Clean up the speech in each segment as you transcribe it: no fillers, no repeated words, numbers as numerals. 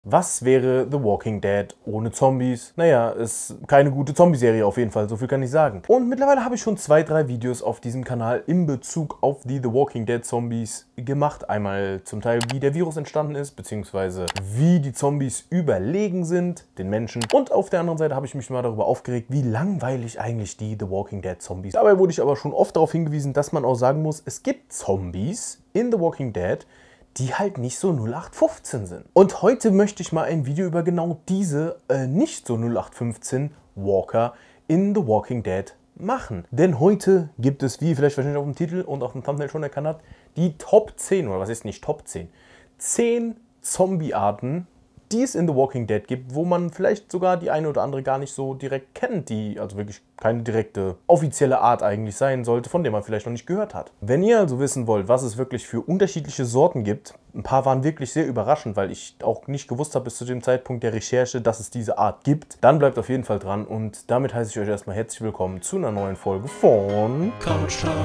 Was wäre The Walking Dead ohne Zombies? Naja, ist keine gute Zombie-Serie auf jeden Fall, so viel kann ich sagen. Und mittlerweile habe ich schon 2, 3 Videos auf diesem Kanal in Bezug auf die The Walking Dead Zombies gemacht. Einmal zum Teil, wie der Virus entstanden ist, beziehungsweise wie die Zombies überlegen sind, den Menschen. Und auf der anderen Seite habe ich mich mal darüber aufgeregt, wie langweilig eigentlich die The Walking Dead Zombies. Dabei wurde ich aber schon oft darauf hingewiesen, dass man auch sagen muss, es gibt Zombies in The Walking Dead, die halt nicht so 0815 sind. Und heute möchte ich mal ein Video über genau diese nicht so 0815 Walker in The Walking Dead machen. Denn heute gibt es, wie ihr vielleicht wahrscheinlich auf dem Titel und auf dem Thumbnail schon erkannt habt, die Top 10, oder was ist nicht Top 10? 10 Zombie-Arten, die es in The Walking Dead gibt, wo man vielleicht sogar die eine oder andere gar nicht so direkt kennt, die also wirklich keine direkte offizielle Art eigentlich sein sollte, von der man vielleicht noch nicht gehört hat. Wenn ihr also wissen wollt, was es wirklich für unterschiedliche Sorten gibt, ein paar waren wirklich sehr überraschend, weil ich auch nicht gewusst habe bis zu dem Zeitpunkt der Recherche, dass es diese Art gibt, dann bleibt auf jeden Fall dran und damit heiße ich euch erstmal herzlich willkommen zu einer neuen Folge von Couch Time.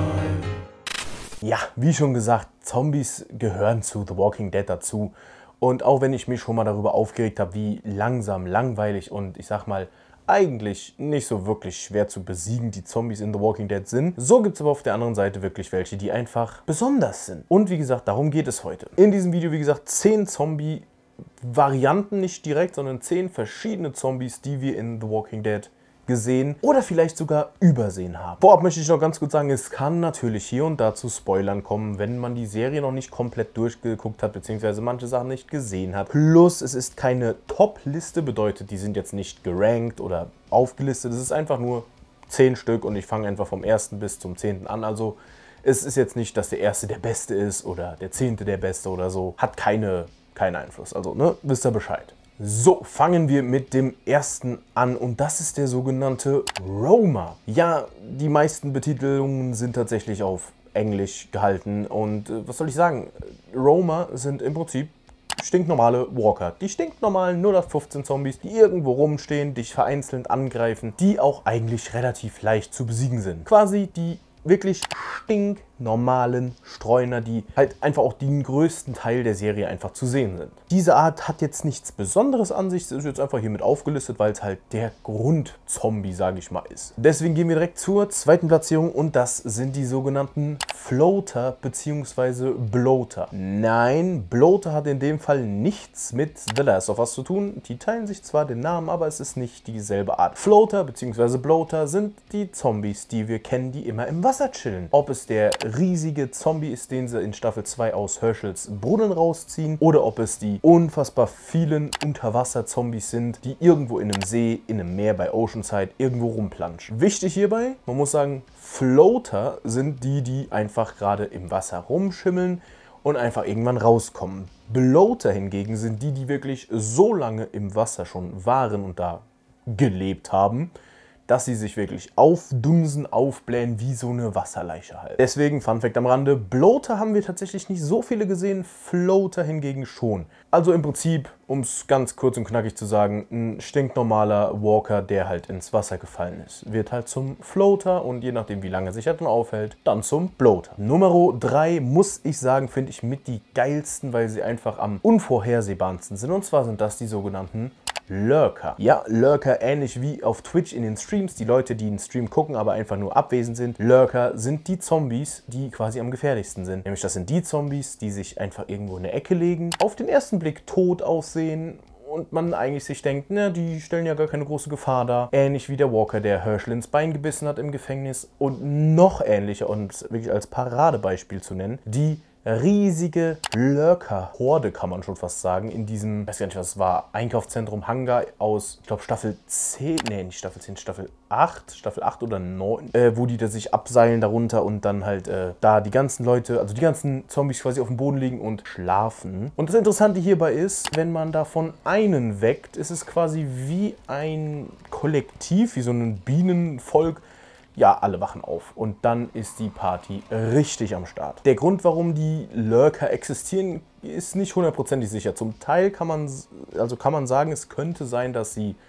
Ja, wie schon gesagt, Zombies gehören zu The Walking Dead dazu. Und auch wenn ich mich schon mal darüber aufgeregt habe, wie langsam, langweilig und ich sag mal, eigentlich nicht so wirklich schwer zu besiegen die Zombies in The Walking Dead sind, so gibt es aber auf der anderen Seite wirklich welche, die einfach besonders sind. Und wie gesagt, darum geht es heute. In diesem Video, wie gesagt, 10 Zombie-Varianten, nicht direkt, sondern 10 verschiedene Zombies, die wir in The Walking Dead gesehen oder vielleicht sogar übersehen haben. Vorab möchte ich noch ganz kurz sagen, es kann natürlich hier und da zu Spoilern kommen, wenn man die Serie noch nicht komplett durchgeguckt hat, beziehungsweise manche Sachen nicht gesehen hat. Plus, es ist keine Top-Liste, bedeutet, die sind jetzt nicht gerankt oder aufgelistet. Es ist einfach nur 10 Stück und ich fange einfach vom 1. bis zum 10. an. Also es ist jetzt nicht, dass der 1. der Beste ist oder der 10. der Beste oder so. Hat keinen Einfluss. Also, ne, wisst ihr Bescheid. So, fangen wir mit dem ersten an und das ist der sogenannte Roma. Ja, die meisten Betitelungen sind tatsächlich auf Englisch gehalten und was soll ich sagen, Roma sind im Prinzip stinknormale Walker. Die stinknormalen 0815 Zombies, die irgendwo rumstehen, dich vereinzelt angreifen, die auch eigentlich relativ leicht zu besiegen sind. Quasi die wirklich stinknormalen Streuner, die halt einfach auch den größten Teil der Serie einfach zu sehen sind. Diese Art hat jetzt nichts Besonderes an sich, es ist jetzt einfach hier mit aufgelistet, weil es halt der Grundzombie, sage ich mal, ist. Deswegen gehen wir direkt zur zweiten Platzierung und das sind die sogenannten Floater bzw. Bloater. Nein, Bloater hat in dem Fall nichts mit The Last of Us zu tun. Die teilen sich zwar den Namen, aber es ist nicht dieselbe Art. Floater bzw. Bloater sind die Zombies, die wir kennen, die immer im Wasser chillen. Ob es der riesige Zombie ist, den sie in Staffel 2 aus Herschels Brunnen rausziehen, oder ob es die unfassbar vielen Unterwasser-Zombies sind, die irgendwo in einem See, in einem Meer bei Oceanside irgendwo rumplanschen. Wichtig hierbei, man muss sagen, Floater sind die, die einfach gerade im Wasser rumschimmeln und einfach irgendwann rauskommen. Bloater hingegen sind die, die wirklich so lange im Wasser schon waren und da gelebt haben, dass sie sich wirklich aufdunsen, aufblähen wie so eine Wasserleiche halt. Deswegen, Fun Fact am Rande, Bloater haben wir tatsächlich nicht so viele gesehen, Floater hingegen schon. Also im Prinzip, um es ganz kurz und knackig zu sagen, ein stinknormaler Walker, der halt ins Wasser gefallen ist, wird halt zum Floater und je nachdem wie lange sich er dann aufhält, dann zum Bloater. Nummer 3 muss ich sagen, finde ich mit die geilsten, weil sie einfach am unvorhersehbarsten sind und zwar sind das die sogenannten Lurker. Ja, Lurker ähnlich wie auf Twitch in den Streams. Die Leute, die den Stream gucken, aber einfach nur abwesend sind. Lurker sind die Zombies, die quasi am gefährlichsten sind. Nämlich das sind die Zombies, die sich einfach irgendwo in der Ecke legen, auf den ersten Blick tot aussehen und man eigentlich sich denkt, na, die stellen ja gar keine große Gefahr dar. Ähnlich wie der Walker, der Herschel ins Bein gebissen hat im Gefängnis. Und noch ähnlicher und wirklich als Paradebeispiel zu nennen, die riesige Lurker-Horde, kann man schon fast sagen, in diesem, ich weiß gar nicht, was es war, Einkaufszentrum Hangar aus, ich glaube, Staffel 10, nee, nicht Staffel 10, Staffel 8 oder 9, wo die da sich abseilen darunter und dann halt da die ganzen Leute, also die ganzen Zombies quasi auf dem Boden liegen und schlafen. Und das Interessante hierbei ist, wenn man davon einen weckt, ist es quasi wie ein Kollektiv, wie so ein Bienenvolk. Ja, alle wachen auf und dann ist die Party richtig am Start. Der Grund, warum die Lurker existieren, ist nicht hundertprozentig sicher. Zum Teil kann man sagen, es könnte sein, dass sie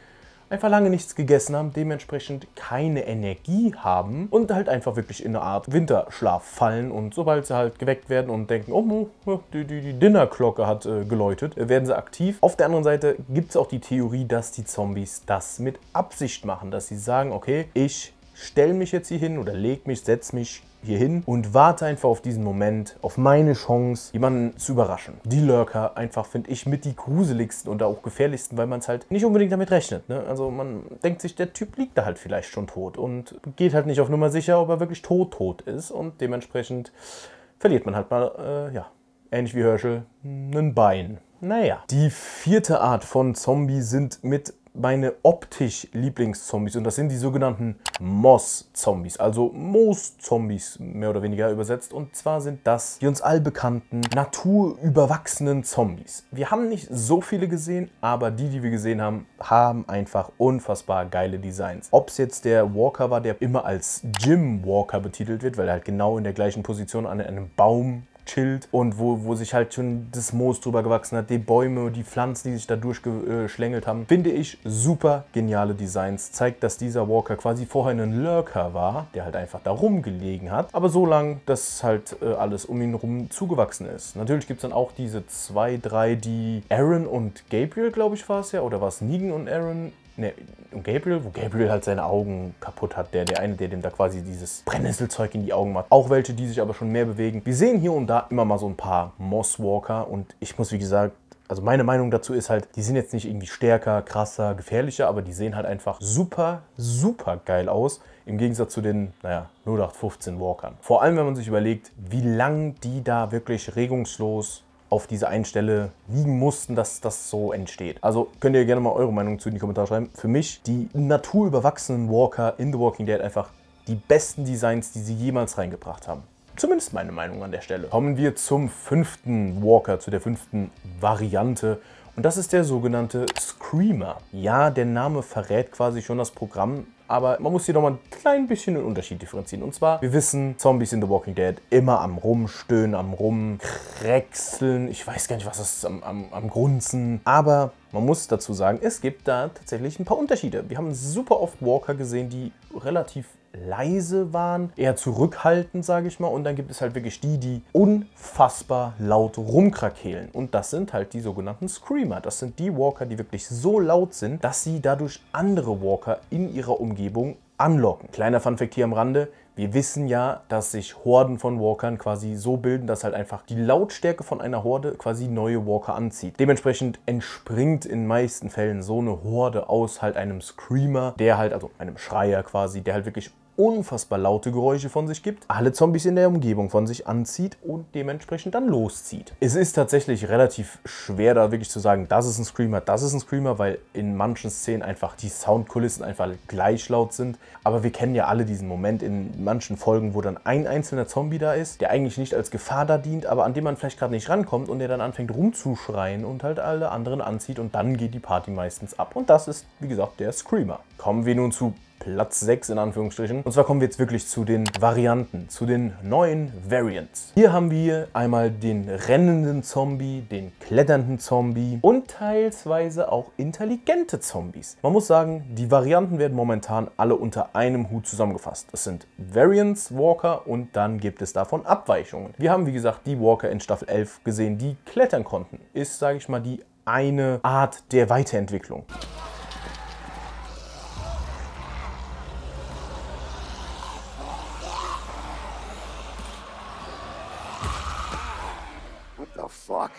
einfach lange nichts gegessen haben, dementsprechend keine Energie haben und halt einfach wirklich in eine Art Winterschlaf fallen. Und sobald sie halt geweckt werden und denken, oh, die Dinnerglocke hat geläutet, werden sie aktiv. Auf der anderen Seite gibt es auch die Theorie, dass die Zombies das mit Absicht machen, dass sie sagen, okay, ich stelle mich jetzt hier hin oder setze mich hier hin und warte einfach auf diesen Moment, auf meine Chance, jemanden zu überraschen. Die Lurker einfach, finde ich, mit die gruseligsten und auch gefährlichsten, weil man es halt nicht unbedingt damit rechnet. Ne? Also man denkt sich, der Typ liegt da halt vielleicht schon tot und geht halt nicht auf Nummer sicher, ob er wirklich tot ist und dementsprechend verliert man halt mal, ja, ähnlich wie Herschel, ein Bein. Naja. Die vierte Art von Zombie sind mit meine optisch Lieblingszombies und das sind die sogenannten Moss-Zombies, also Moos-Zombies mehr oder weniger übersetzt, und zwar sind das die uns allbekannten naturüberwachsenen Zombies. Wir haben nicht so viele gesehen, aber die wir gesehen haben, haben einfach unfassbar geile Designs. Ob es jetzt der Walker war, der immer als Jim Walker betitelt wird, weil er halt genau in der gleichen Position an einem Baum chillt und wo sich halt schon das Moos drüber gewachsen hat, die Bäume, die Pflanzen, die sich da durchgeschlängelt haben. Finde ich super geniale Designs. Zeigt, dass dieser Walker quasi vorher ein Lurker war, der halt einfach da rumgelegen hat, aber so lang, dass halt alles um ihn rum zugewachsen ist. Natürlich gibt es dann auch diese 2, 3, die Aaron und Gabriel, glaube ich, war es ja, oder war es Negan und Aaron? Ne, und Gabriel, wo Gabriel halt seine Augen kaputt hat. Der eine, der dem da quasi dieses Brennnesselzeug in die Augen macht. Auch welche, die sich aber schon mehr bewegen. Wir sehen hier und da immer mal so ein paar Mosswalker und ich muss, wie gesagt, also meine Meinung dazu ist halt, die sind jetzt nicht irgendwie stärker, krasser, gefährlicher, aber die sehen halt einfach super, super geil aus. Im Gegensatz zu den, naja, 0815 Walkern. Vor allem, wenn man sich überlegt, wie lang die da wirklich regungslos auf diese einen Stelle liegen mussten, dass das so entsteht. Also könnt ihr gerne mal eure Meinung zu in die Kommentare schreiben. Für mich die naturüberwachsenen Walker in The Walking Dead einfach die besten Designs, die sie jemals reingebracht haben. Zumindest meine Meinung an der Stelle. Kommen wir zum 5. Walker, zu der 5. Variante. Und das ist der sogenannte Screamer. Ja, der Name verrät quasi schon das Programm, aber man muss hier noch mal ein klein bisschen den Unterschied differenzieren. Und zwar, wir wissen, Zombies in The Walking Dead immer am Rumstöhnen, am Rumkrächseln. Ich weiß gar nicht, was das ist, am Grunzen. Aber man muss dazu sagen, es gibt da tatsächlich ein paar Unterschiede. Wir haben super oft Walker gesehen, die relativ leise waren, eher zurückhaltend, sage ich mal. Und dann gibt es halt wirklich die unfassbar laut rumkrakehlen. Und das sind halt die sogenannten Screamer. Das sind die Walker, die wirklich so laut sind, dass sie dadurch andere Walker in ihrer Umgebung anlocken. Kleiner Funfact hier am Rande. Wir wissen ja, dass sich Horden von Walkern quasi so bilden, dass halt einfach die Lautstärke von einer Horde quasi neue Walker anzieht. Dementsprechend entspringt in meisten Fällen so eine Horde aus halt einem Screamer, der halt, also einem Schreier quasi, der halt wirklich unfassbar laute Geräusche von sich gibt, alle Zombies in der Umgebung von sich anzieht und dementsprechend dann loszieht. Es ist tatsächlich relativ schwer, da wirklich zu sagen, das ist ein Screamer, weil in manchen Szenen einfach die Soundkulissen einfach gleich laut sind. Aber wir kennen ja alle diesen Moment in manchen Folgen, wo dann ein einzelner Zombie da ist, der eigentlich nicht als Gefahr da dient, aber an dem man vielleicht gerade nicht rankommt und der dann anfängt rumzuschreien und halt alle anderen anzieht und dann geht die Party meistens ab. Und das ist, wie gesagt, der Screamer. Kommen wir nun zu Platz 6 in Anführungsstrichen. Und zwar kommen wir jetzt wirklich zu den Varianten, zu den neuen Variants. Hier haben wir einmal den rennenden Zombie, den kletternden Zombie und teilweise auch intelligente Zombies. Man muss sagen, die Varianten werden momentan alle unter einem Hut zusammengefasst. Es sind Variants, Walker und dann gibt es davon Abweichungen. Wir haben, wie gesagt, die Walker in Staffel 11 gesehen, die klettern konnten. Ist, sage ich mal, die eine Art der Weiterentwicklung. Fuck.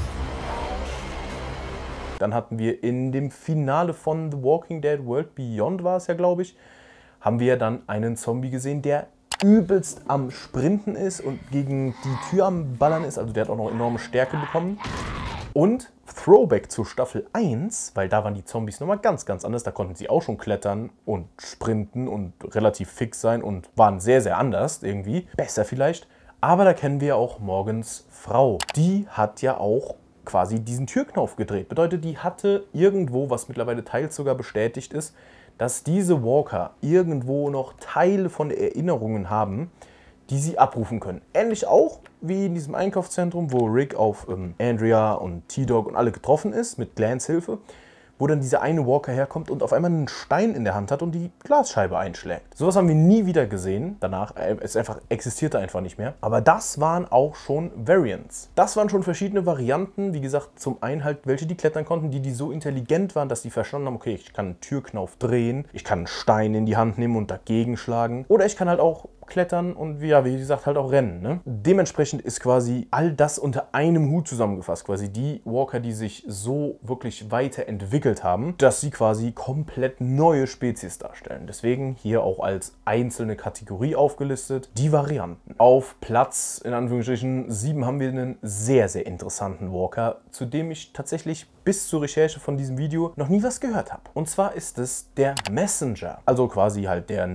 Dann hatten wir in dem Finale von The Walking Dead World Beyond, war es ja, glaube ich, haben wir dann einen Zombie gesehen, der übelst am Sprinten ist und gegen die Tür am Ballern ist. Also der hat auch noch enorme Stärke bekommen. Und Throwback zu Staffel 1, weil da waren die Zombies nochmal ganz, ganz anders. Da konnten sie auch schon klettern und sprinten und relativ fix sein und waren sehr, sehr anders irgendwie. Besser vielleicht. Aber da kennen wir auch Morgans Frau. Die hat ja auch quasi diesen Türknauf gedreht. Bedeutet, die hatte irgendwo, was mittlerweile teils sogar bestätigt ist, dass diese Walker irgendwo noch Teile von Erinnerungen haben, die sie abrufen können. Ähnlich auch wie in diesem Einkaufszentrum, wo Rick auf Andrea und T-Dog und alle getroffen ist, mit Glans Hilfe. wo dann dieser eine Walker herkommt und auf einmal einen Stein in der Hand hat und die Glasscheibe einschlägt. Sowas haben wir nie wieder gesehen. Danach, es einfach existierte einfach nicht mehr. Aber das waren auch schon Variants. Das waren schon verschiedene Varianten. Wie gesagt, zum einen halt welche, die klettern konnten, die so intelligent waren, dass die verstanden haben, okay, ich kann einen Türknauf drehen, ich kann einen Stein in die Hand nehmen und dagegen schlagen. Oder ich kann halt auch klettern und wie gesagt halt auch rennen. Ne? Dementsprechend ist quasi all das unter einem Hut zusammengefasst. Quasi die Walker, die sich so wirklich weiterentwickelt haben, dass sie quasi komplett neue Spezies darstellen. Deswegen hier auch als einzelne Kategorie aufgelistet. Die Varianten. Auf Platz, in Anführungsstrichen, 7 haben wir einen sehr, sehr interessanten Walker, zu dem ich tatsächlich bis zur Recherche von diesem Video noch nie was gehört habe. Und zwar ist es der Messenger. Also quasi halt der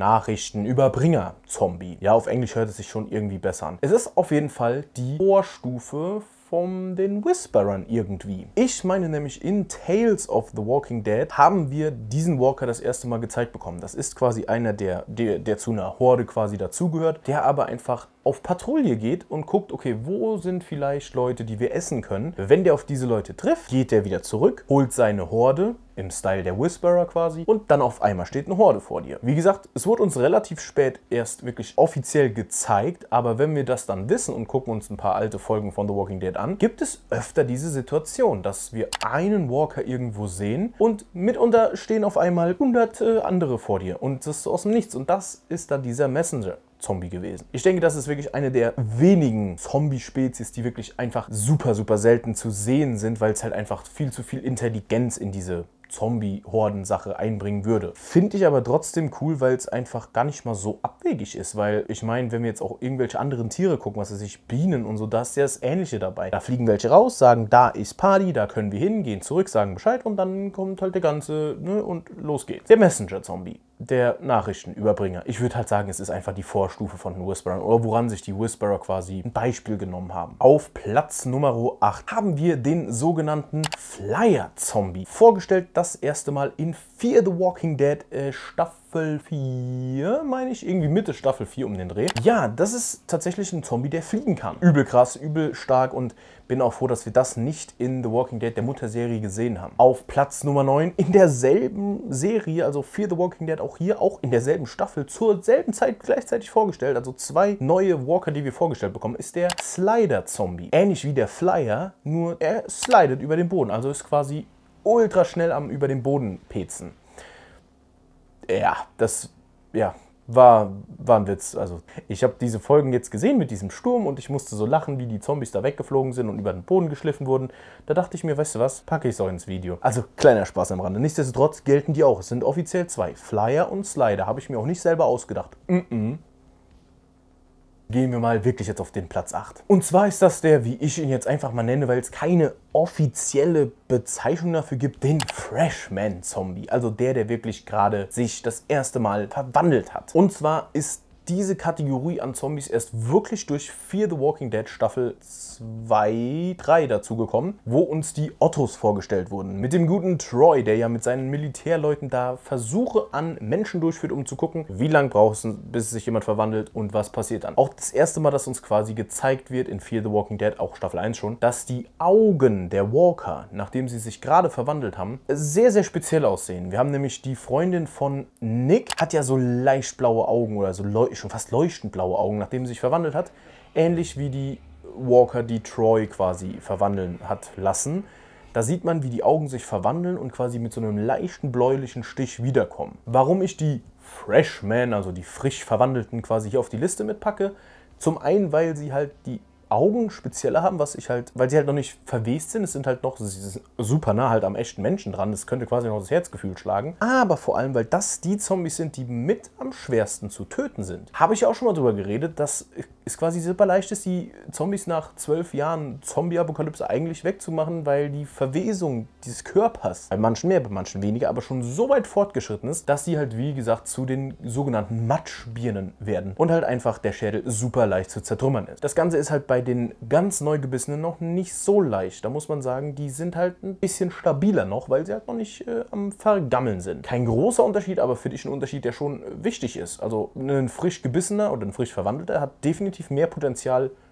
Nachrichtenüberbringer-Zombie. Ja, auf Englisch hört es sich schon irgendwie besser an. Es ist auf jeden Fall die Vorstufe von den Whisperern irgendwie. Ich meine nämlich, in Tales of the Walking Dead haben wir diesen Walker das erste Mal gezeigt bekommen. Das ist quasi einer, der zu einer Horde quasi dazugehört, der aber einfach auf Patrouille geht und guckt, okay, wo sind vielleicht Leute, die wir essen können. Wenn der auf diese Leute trifft, geht der wieder zurück, holt seine Horde, im Style der Whisperer quasi, und dann auf einmal steht eine Horde vor dir. Wie gesagt, es wurde uns relativ spät erst wirklich offiziell gezeigt, aber wenn wir das dann wissen und gucken uns ein paar alte Folgen von The Walking Dead an, gibt es öfter diese Situation, dass wir einen Walker irgendwo sehen und mitunter stehen auf einmal 100 andere vor dir und das ist so aus dem Nichts und das ist dann dieser Messenger-Zombie gewesen. Ich denke, das ist wirklich eine der wenigen Zombie-Spezies, die wirklich einfach super, super selten zu sehen sind, weil es halt einfach viel zu viel Intelligenz in diese Zombie-Horden-Sache einbringen würde. Finde ich aber trotzdem cool, weil es einfach gar nicht mal so abwegig ist, weil ich meine, wenn wir jetzt auch irgendwelche anderen Tiere gucken, was weiß ich, Bienen und so, da ist ja das Ähnliche dabei. Da fliegen welche raus, sagen, da ist Party, da können wir hin, gehen zurück, sagen Bescheid und dann kommt halt der ganze, ne, und los geht's. Der Messenger-Zombie. Der Nachrichtenüberbringer. Ich würde halt sagen, es ist einfach die Vorstufe von den Whisperern oder woran sich die Whisperer quasi ein Beispiel genommen haben. Auf Platz Nummer 8 haben wir den sogenannten Flyer-Zombie. Vorgestellt das erste Mal in Fear the Walking Dead Staffel 4, meine ich, irgendwie Mitte Staffel 4 um den Dreh. Ja, das ist tatsächlich ein Zombie, der fliegen kann. Übel krass, übel stark und bin auch froh, dass wir das nicht in The Walking Dead, der Mutterserie, gesehen haben. Auf Platz Nummer 9 in derselben Serie, also Fear the Walking Dead, auch hier, auch in derselben Staffel, zur selben Zeit gleichzeitig vorgestellt, also 2 neue Walker, die wir vorgestellt bekommen, ist der Slider-Zombie. Ähnlich wie der Flyer, nur er slidet über den Boden, also ist quasi ultra schnell am über den Boden pezen. Ja, das, ja, war ein Witz. Also ich habe diese Folgen jetzt gesehen mit diesem Sturm und ich musste so lachen, wie die Zombies da weggeflogen sind und über den Boden geschliffen wurden. Da dachte ich mir, weißt du was, packe ich es auch ins Video. Also kleiner Spaß am Rande. Nichtsdestotrotz gelten die auch. Es sind offiziell 2, Flyer und Slider. Habe ich mir auch nicht selber ausgedacht. Gehen wir mal wirklich jetzt auf den Platz 8. Und zwar ist das der, wie ich ihn jetzt einfach mal nenne, weil es keine offizielle Bezeichnung dafür gibt, den Freshman-Zombie. Also der wirklich gerade sich das erste Mal verwandelt hat. Und zwar ist diese Kategorie an Zombies erst wirklich durch Fear the Walking Dead Staffel 2, 3 dazugekommen, wo uns die Ottos vorgestellt wurden. Mit dem guten Troy, der ja mit seinen Militärleuten da Versuche an Menschen durchführt, um zu gucken, wie lange braucht es, bis sich jemand verwandelt und was passiert dann. Auch das erste Mal, dass uns quasi gezeigt wird in Fear the Walking Dead, auch Staffel 1 schon, dass die Augen der Walker, nachdem sie sich gerade verwandelt haben, sehr, sehr speziell aussehen. Wir haben nämlich die Freundin von Nick, hat ja so leicht blaue Augen oder so schon fast leuchtend blaue Augen, nachdem sie sich verwandelt hat. Ähnlich wie die Walker, die Troy quasi verwandeln hat lassen. Da sieht man, wie die Augen sich verwandeln und quasi mit so einem leichten bläulichen Stich wiederkommen. Warum ich die Freshmen, also die frisch Verwandelten, quasi hier auf die Liste mitpacke? Zum einen, weil sie halt die Augen spezieller haben, was ich halt, weil sie halt noch nicht verwest sind, es sind halt noch super nah halt am echten Menschen dran, das könnte quasi noch das Herzgefühl schlagen, aber vor allem, weil das die Zombies sind, die mit am schwersten zu töten sind. Habe ich ja auch schon mal drüber geredet, dass es quasi super leicht ist, die Zombies nach 12 Jahren Zombie-Apokalypse eigentlich wegzumachen, weil die Verwesung dieses Körpers, bei manchen mehr, bei manchen weniger, aber schon so weit fortgeschritten ist, dass sie halt, wie gesagt, zu den sogenannten Matschbirnen werden und halt einfach der Schädel super leicht zu zertrümmern ist. Das Ganze ist halt bei den ganz Neugebissenen noch nicht so leicht. Da muss man sagen, die sind halt ein bisschen stabiler noch, weil sie halt noch nicht am Vergammeln sind. Kein großer Unterschied, aber für dich ein Unterschied, der schon wichtig ist. Also ein frisch gebissener oder ein frisch verwandelter hat definitiv mehr Potenzial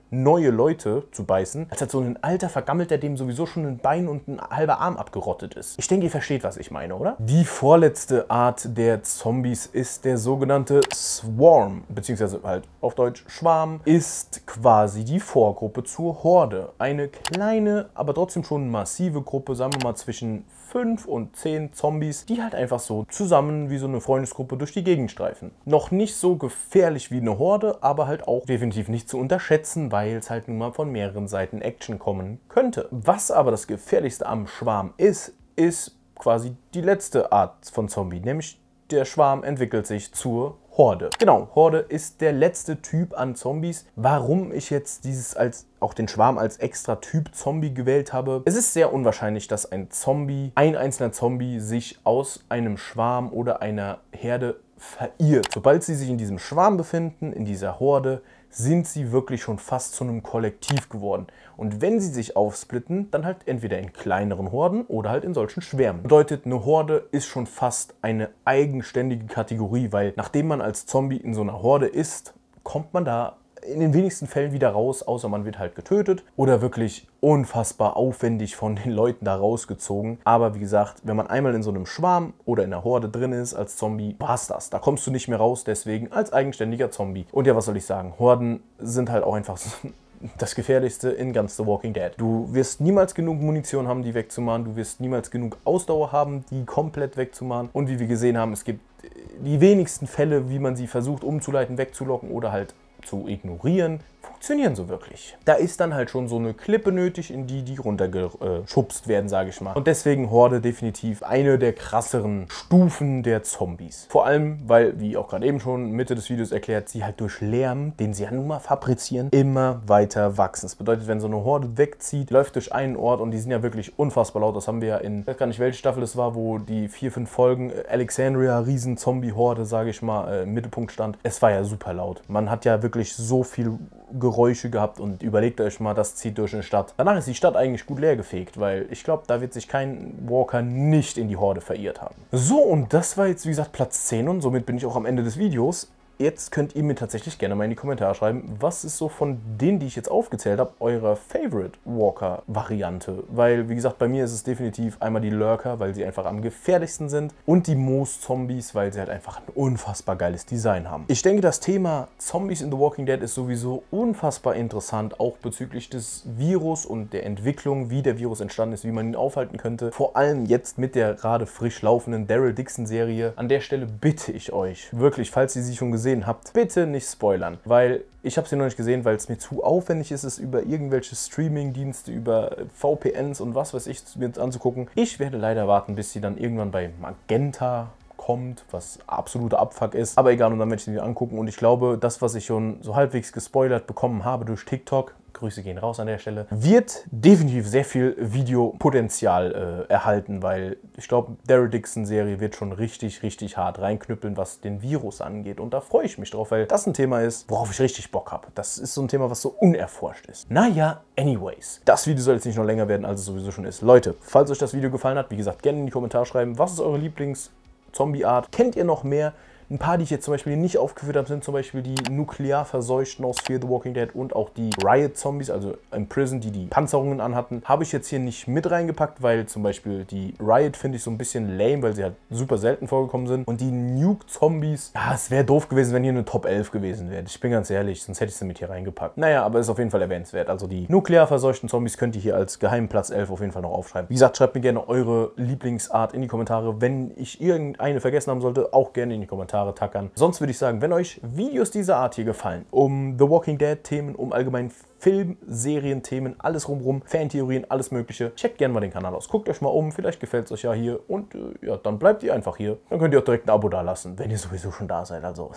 neue Leute zu beißen, als halt so ein alter Vergammelter, dem sowieso schon ein Bein und ein halber Arm abgerottet ist. Ich denke, ihr versteht, was ich meine, oder? Die vorletzte Art der Zombies ist der sogenannte Swarm, beziehungsweise halt auf Deutsch Schwarm, ist quasi die Vorgruppe zur Horde. Eine kleine, aber trotzdem schon massive Gruppe, sagen wir mal zwischen 5 und 10 Zombies, die halt einfach so zusammen wie so eine Freundesgruppe durch die Gegend streifen. Noch nicht so gefährlich wie eine Horde, aber halt auch definitiv nicht zu unterschätzen, weil es halt nun mal von mehreren Seiten Action kommen könnte. Was aber das Gefährlichste am Schwarm ist quasi die letzte Art von Zombie, nämlich der Schwarm entwickelt sich zur Horde. Genau, Horde ist der letzte Typ an Zombies. Warum ich jetzt auch den Schwarm als extra Typ Zombie gewählt habe? Es ist sehr unwahrscheinlich, dass ein einzelner Zombie sich aus einem Schwarm oder einer Herde verirrt. Sobald sie sich in diesem Schwarm befinden, in dieser Horde, sind sie wirklich schon fast zu einem Kollektiv geworden. Und wenn sie sich aufsplitten, dann halt entweder in kleineren Horden oder halt in solchen Schwärmen. Bedeutet, eine Horde ist schon fast eine eigenständige Kategorie, weil nachdem man als Zombie in so einer Horde ist, kommt man da in den wenigsten Fällen wieder raus, außer man wird halt getötet oder wirklich unfassbar aufwendig von den Leuten da rausgezogen. Aber wie gesagt, wenn man einmal in so einem Schwarm oder in einer Horde drin ist als Zombie, war's das. Da kommst du nicht mehr raus, deswegen als eigenständiger Zombie. Und ja, was soll ich sagen? Horden sind halt auch einfach so das Gefährlichste in ganz The Walking Dead. Du wirst niemals genug Munition haben, die wegzumachen. Du wirst niemals genug Ausdauer haben, die komplett wegzumachen. Und wie wir gesehen haben, es gibt die wenigsten Fälle, wie man sie versucht umzuleiten, wegzulocken oder halt zu ignorieren, funktionieren so wirklich. Da ist dann halt schon so eine Klippe nötig, in die runtergeschubst werden, sage ich mal. Und deswegen Horde definitiv eine der krasseren Stufen der Zombies. Vor allem, weil, wie auch gerade eben schon Mitte des Videos erklärt, sie halt durch Lärm, den sie ja nun mal fabrizieren, immer weiter wachsen. Das bedeutet, wenn so eine Horde wegzieht, läuft durch einen Ort und die sind ja wirklich unfassbar laut. Das haben wir ja ich weiß gar nicht, welche Staffel es war, wo die 4, 5 Folgen Alexandria, Riesen-Zombie-Horde, sage ich mal, im Mittelpunkt stand. Es war ja super laut. Man hat ja wirklich so viel Geräusche gehabt und überlegt euch mal, das zieht durch eine Stadt. Danach ist die Stadt eigentlich gut leergefegt, weil ich glaube, da wird sich kein Walker nicht in die Horde verirrt haben. So, und das war jetzt, wie gesagt, Platz 10 und somit bin ich auch am Ende des Videos. Jetzt könnt ihr mir tatsächlich gerne mal in die Kommentare schreiben, was ist so von denen, die ich jetzt aufgezählt habe, eure Favorite Walker-Variante. Weil, wie gesagt, bei mir ist es definitiv einmal die Lurker, weil sie einfach am gefährlichsten sind und die Moos-Zombies, weil sie halt einfach ein unfassbar geiles Design haben. Ich denke, das Thema Zombies in The Walking Dead ist sowieso unfassbar interessant, auch bezüglich des Virus und der Entwicklung, wie der Virus entstanden ist, wie man ihn aufhalten könnte. Vor allem jetzt mit der gerade frisch laufenden Daryl Dixon-Serie. An der Stelle bitte ich euch, wirklich, falls ihr sie schon gesehen habt, bitte nicht spoilern, weil ich habe sie noch nicht gesehen, weil es mir zu aufwendig ist, es über irgendwelche Streaming-Dienste, über VPNs und was weiß ich mir anzugucken. Ich werde leider warten, bis sie dann irgendwann bei Magenta kommt, was absoluter Abfuck ist. Aber egal, und dann werde ich sie mir angucken. Und ich glaube, das, was ich schon so halbwegs gespoilert bekommen habe durch TikTok, Grüße gehen raus an der Stelle, wird definitiv sehr viel Videopotenzial erhalten, weil ich glaube, Daryl Dixon-Serie wird schon richtig, richtig hart reinknüppeln, was den Virus angeht. Und da freue ich mich drauf, weil das ein Thema ist, worauf ich richtig Bock habe. Das ist so ein Thema, was so unerforscht ist. Naja, anyways. Das Video soll jetzt nicht noch länger werden, als es sowieso schon ist. Leute, falls euch das Video gefallen hat, wie gesagt, gerne in die Kommentare schreiben, was ist eure Lieblings-Zombie-Art? Kennt ihr noch mehr? Ein paar, die ich jetzt zum Beispiel nicht aufgeführt habe, sind zum Beispiel die nuklear verseuchten aus Fear the Walking Dead und auch die Riot-Zombies, also in Prison, die Panzerungen anhatten. Habe ich jetzt hier nicht mit reingepackt, weil zum Beispiel die Riot finde ich so ein bisschen lame, weil sie halt super selten vorgekommen sind. Und die Nuke-Zombies, ja, es wäre doof gewesen, wenn hier eine Top 11 gewesen wäre. Ich bin ganz ehrlich, sonst hätte ich sie mit hier reingepackt. Naja, aber ist auf jeden Fall erwähnenswert. Also die nuklear verseuchten Zombies könnt ihr hier als geheimen Platz 11 auf jeden Fall noch aufschreiben. Wie gesagt, schreibt mir gerne eure Lieblingsart in die Kommentare. Wenn ich irgendeine vergessen haben sollte, auch gerne in die Kommentare tackern. Sonst würde ich sagen, wenn euch Videos dieser Art hier gefallen, um The Walking Dead Themen, um allgemein Film, Serien, Themen, alles rumrum, Fantheorien, alles mögliche, checkt gerne mal den Kanal aus. Guckt euch mal um, vielleicht gefällt es euch ja hier und ja, dann bleibt ihr einfach hier. Dann könnt ihr auch direkt ein Abo da lassen, wenn ihr sowieso schon da seid, also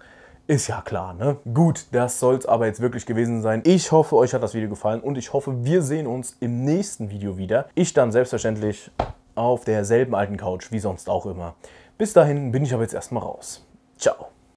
ist ja klar, ne? Gut, das soll es aber jetzt wirklich gewesen sein. Ich hoffe, euch hat das Video gefallen und ich hoffe, wir sehen uns im nächsten Video wieder. Ich dann selbstverständlich auf derselben alten Couch, wie sonst auch immer. Bis dahin bin ich aber jetzt erstmal raus. Ciao.